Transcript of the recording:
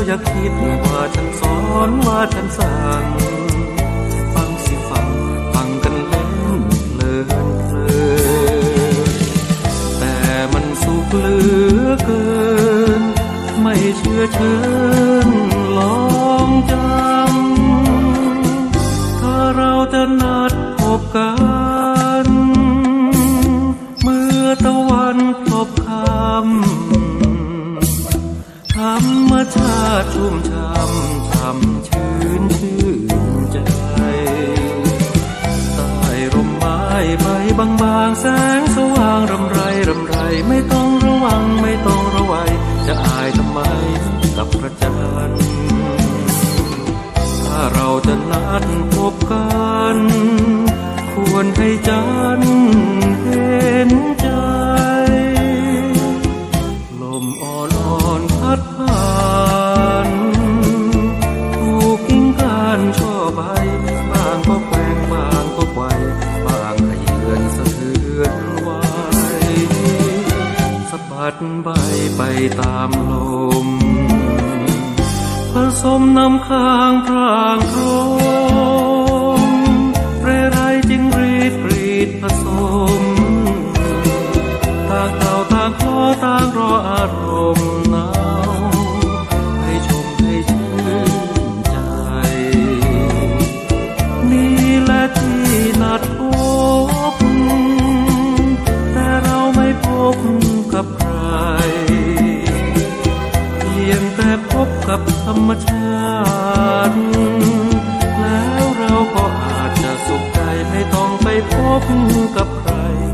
อย่าคิดว่าฉันสอนว่าฉันสั่งฟังสิฟังกันเล่นเพลินแต่มันสุขเหลือเกินไม่เชื่อเชิญลองจำถ้าเราจะนัดพบกันเมื่อตะวันตกค่ำธรรมชาติชุ่มช่ำชื่นใจใต้ร่มไม้ใบบางแสงสว่างรำไรไม่ต้องระวังไม่ต้องระวัยจะอายทำไมกับพระจันทร์ถ้าเราจะนัดพบกันควรให้จันทร์เห็นใจลมอ่อนพัดผ่านถูกกิ่งก้านช่อใบบางก็แกว่งบางก็ไกวบางขยื่นสะเทือนไหวสะบัดใบไปตามลมผสมน้ำค้างพรางโครมเร่ไรจึงรีดผสมต่างเต่าต่างคลอต่างรออารมณ์หนาวให้ชมให้ชื่นใจนี่แหละที่นัดพบแต่เราไม่พบกับใครเพียงแต่พบกับธรรมชาติแล้วเราก็อาจจะสุขใจไม่ต้องไปพบกับใคร